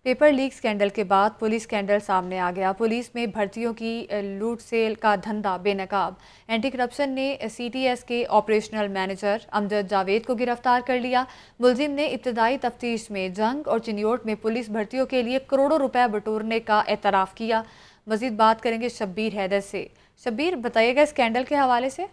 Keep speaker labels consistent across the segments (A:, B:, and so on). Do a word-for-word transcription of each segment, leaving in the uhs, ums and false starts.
A: Paper leak scandal के बाद police scandal सामने आ गया। पुलिस में भर्तियों की लूट सेल का धंधा बेनकाब। एंटी करप्शन ने सीटीएस के ऑपरेशनल मैनेजर अमजद जावेद को गिरफ्तार कर लिया। मुलजिम ने इब्तदाई तफ्तीश में जंग और चिन्योट में पुलिस भर्तियों के लिए करोड़ों रुपए बटोरने का एतराफ़ किया। मजीद बात करेंगे शब्बीर हैदर से। शब्बीर, बताइएगा स्कैंडल के हवाले से।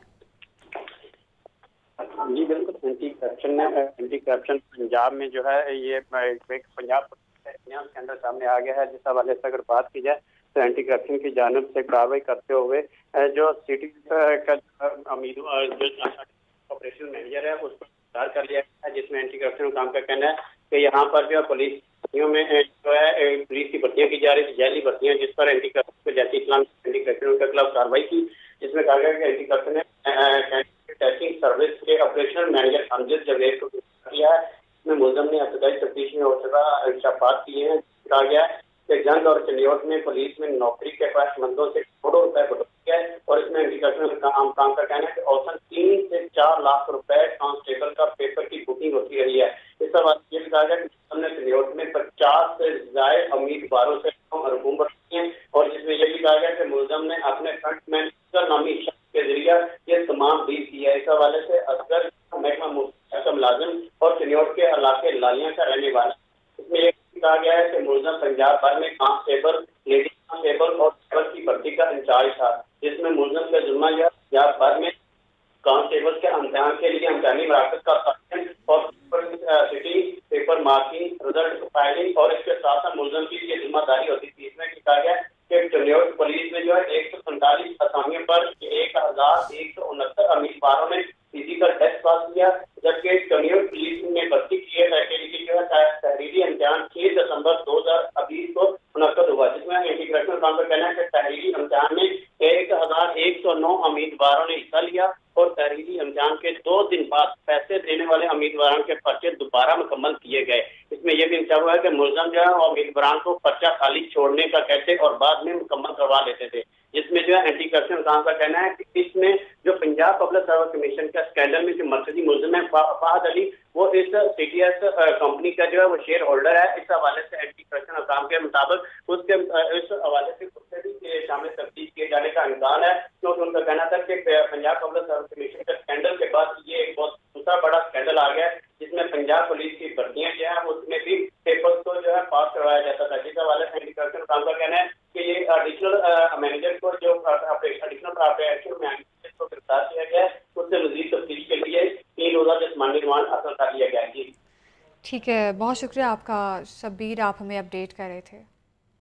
B: जी बिल्कुल, anti corruption anti corruption Punjab में जो है ये एक पंजाब नया स्कैंडल सामने आ गया है। जिस हवाले से अगर बात की जाए तो एंटी करप्शन की जानिब से कार्रवाई करते हुए जो सिटी का उम्मीदवार जो ऑपरेशन मैनेजर है उसको गिरफ्तार कर लिया गया है, जिसमें एंटी करप्शन काम का कहना है कि यहाँ पर जो पुलिस में जो है पुलिस की भर्तियां की जा रही थी, जैली भर्तियां, जिस पर एंटी करप्शन को जैसी इस्लाम एंटी करप्शन के खिलाफ कार्रवाई की, जिसमें कहा गया कि एंटी करप्शन ने टेस्टिंग सर्विस के ऑपरेशनल मैनेजर अमजद जावेद को गिरफ्तार किया है। इसमें मुलजम ने इब्तदाई तफ्तीश में और इंकशाफात किए हैं। कहा गया कि जंग और चिन्योट में पुलिस में नौकरी के ख्वाहिशमंदों से करोड़ों रुपए बटोर किया है और इसमें एंटी करप्शन काम काम का कहना है कि औसतन तीन से चार लाख रुपए कांस्टेबल का पेपर की बुकिंग होती रही है। इस सवाल ये भी कहा गया कि हमने चिन्योट में पचास से ज्यादा उम्मीदवारों से मरहूम बढ़ी है और जिसमें यह भी कहा गया कि मुलजम ने अपने फ्रंट मैनेजर नामी शख्स के जरिए ये तमाम डील किया है। इस हवाले से असगर महकमा मुलाजिम और चिन्योट के इलाके लालियां का रहने वाला। इसमें यह कहा गया है कि मुलजम पंजाब भर में कांस्टेबल, लेडी कांस्टेबल और ड्राइवर की भर्ती का इंचार्ज था, जिसमें मुलजम का जुम्मा यह पंजाब भर में कांस्टेबल के इम्तिहान के लिए इम्तिहानी मराकज का तख्तीम और city paper marking, result filing और इसके साथ साथ मुलजम की ये जिम्मेदारी होती थी। इसमें कहा गया कि चिन्योट पुलिस में जो है एक सौ पैंतालीस असामियों पर एक हजार एक सौ उनहत्तर उम्मीदवारों ने फिजिकल टेस्ट पास किया, जबकि चिन्योट पुलिस में भर्ती किए गए के लिए जो है तहरीरी इम्तिहान छह दिसंबर दो हजार बीस को मुनक्कद हुआ, जिसमें एंटी करप्शन काम का कहना है कि तहरीरी इम्तिहान में एक हजार एक सौ नौ उम्मीदवारों ने हिस्सा लिया और तहरीरी इम्तिहान के दो दिन बाद पैसे देने वाले उम्मीदवारों के पर्चे दोबारा मुकम्मल किए गए। इसमें यह भी इंतजाम हुआ है कि मुलजम जो है उम्मीदवारों को पर्चा खाली छोड़ने का कहते और बाद में मुकम्मल करवा लेते थे, जिसमें जो है एंटी करप्शन काम का कहना है कि इसमें जो पंजाब पब्लिक सर्विस कमीशन का स्कैंडल में जो मरकजी मुलजिम है फहद अली, वो इस सीटीएस कंपनी का जो है वो शेयर होल्डर है। इस हवाले से एंटी करप्शन काम के मुताबिक उसके इस हवाले से उससे भी शामिल तफ्तीश किए जाने का इम्कान है, क्योंकि उनका कहना था कि पंजाब पब्लिक सर्विस कमीशन के स्कैंडल के बाद ये एक बहुत दूसरा बड़ा स्कैंडल आ गया, जिसमें पंजाब पुलिस की भर्तियां जो है उसमें भी पेपर्स को जो है पास करवाया जाता था। जिस हवाले से एंटी करप्शन काम का कहना है कि ये एडिशनल मैनेजर को जो एडिशनल ऑपरेशनल मैनेजर को गिरफ्तार किया गया है, उससे मजीद तफ्तीश के लिए तीन रोजा जिस्मानी रिमांड हासिल कर लिया गया है।
A: ठीक है, बहुत शुक्रिया आपका शब्बीर, आप हमें अपडेट कर रहे थे।